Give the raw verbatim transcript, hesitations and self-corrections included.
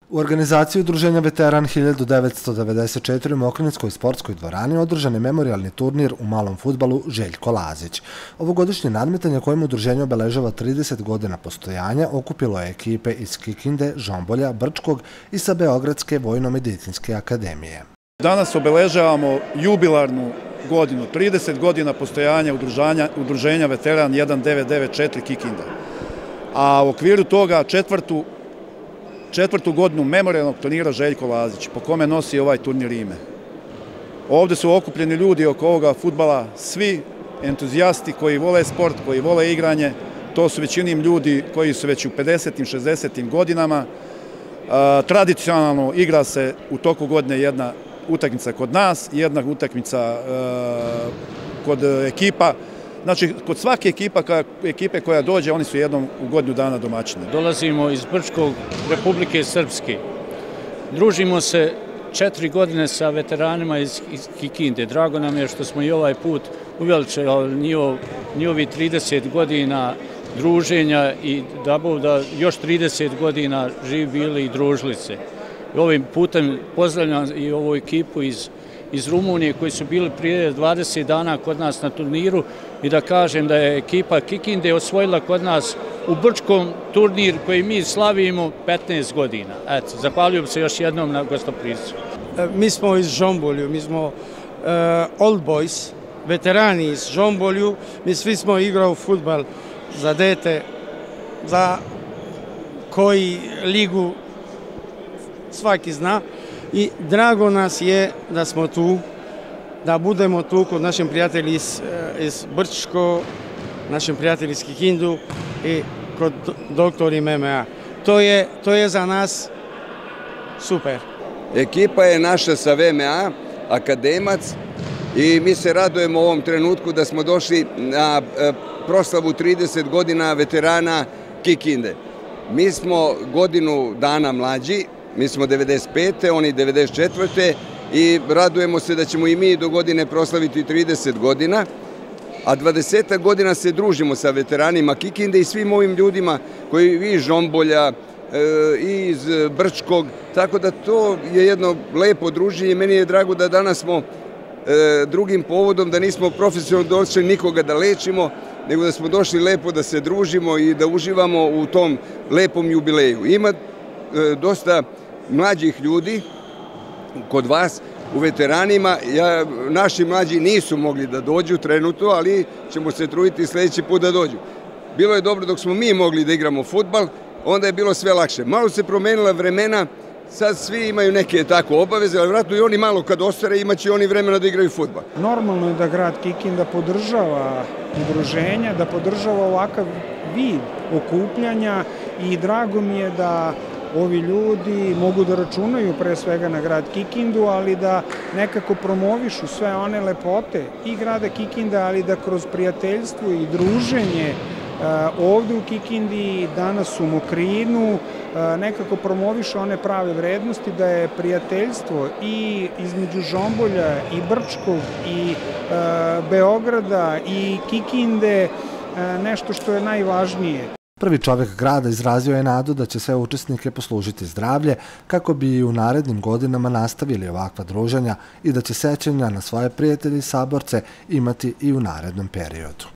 U organizaciji Udruženja Veteran hiljadu devetsto devedeset četiri u Mokranjskoj sportskoj dvorani održan je memorijalni turnir u malom fudbalu Željko Lazić. Ovogodišnje nadmetanje kojim udruženje obeležava trideset godina postojanja okupilo je ekipe iz Kikinde, Žombolja, Brčkog i sa Beogradske vojno-medicinske akademije. Danas obeležavamo jubilarnu godinu, trideset godina postojanja Udruženja Veteran hiljadu devetsto devedeset četiri Kikinda. A u okviru toga četvrtu četvrtu godinu memorijalnog turnira Željko Lazić, po kome nosi ovaj turnir ime. Ovdje su okupljeni ljudi oko ovoga fudbala, svi entuzijasti koji vole sport, koji vole igranje. To su većinom ljudi koji su već u pedesetim, šezdesetim godinama. Tradicionalno igra se u toku godine jedna utakmica kod nas, jedna utakmica kod ekipa. Znači, kod svake ekipe koja dođe, oni su jednom u godinu dana domaćini. Dolazimo iz Brčkog, Republike Srpske. Družimo se četiri godine sa veteranima iz Kikinde. Drago nam je što smo i ovaj put uveličali njihovi trideset godina druženja i da Bog da još trideset godina živi bili i družili se. Ovim putem pozdravljam i ovu ekipu iz iz Rumunije koji su bili prije dvadeset dana kod nas na turniru i da kažem da je ekipa Kikinde osvojila kod nas u Brčkom turnir koji mi slavimo petnaest godina. Eto, zahvaljujem se još jednom na gostoprimstvu. Mi smo iz Žombolju, mi smo old boys, veterani iz Žombolju, mi svi smo igrali fudbal za dete, za koji ligu svaki zna. I drago nas je da smo tu, da budemo tu kod našim prijatelji iz, iz Brčko, našim prijatelji iz Kikindu i kod doktori M M A. To je, to je za nas super. Ekipa je naša sa V M A, akademac, i mi se radujemo u ovom trenutku da smo došli na proslavu trideset godina veterana Kikinde. Mi smo godinu dana mlađi, mi smo devedeset pete oni devedeset četvrte i radujemo se da ćemo i mi do godine proslaviti trideset godina, a dvadeset godina se družimo sa veteranima Kikinde i svim ovim ljudima koji vi iz Žombolja i iz Brčkog, tako da to je jedno lepo druženje. Meni je drago da danas smo drugim povodom, da nismo profesionalno došli nikoga da lečimo, nego da smo došli lepo da se družimo i da uživamo u tom lepom jubileju. Ima dosta mlađih ljudi kod vas u veteranima. Naši mlađi nisu mogli da dođu trenutno, ali ćemo se truditi sljedeći put da dođu. Bilo je dobro dok smo mi mogli da igramo fudbal, onda je bilo sve lakše. Malo se promenila vremena, sad svi imaju neke tako obaveze, ali vratno i oni malo kad ostare imaće oni vremena da igraju fudbal. Normalno je da grad Kikinda podržava udruženja, da podržava ovakav vid okupljanja i drago mi je da ovi ljudi mogu da računaju pre svega na grad Kikindu, ali da nekako promovišu sve one lepote i grada Kikinda, ali da kroz prijateljstvo i druženje ovde u Kikindi, danas u Mokrinu, nekako promovišu one prave vrednosti, da je prijateljstvo i između Žombolja i Brčkog i Beograda i Kikinde nešto što je najvažnije. Prvi čovjek grada izrazio je nadu da će sve učesnike poslužiti zdravlje kako bi i u narednim godinama nastavili ovakva druženja i da će sećanja na svoje prijatelje i saborce imati i u narednom periodu.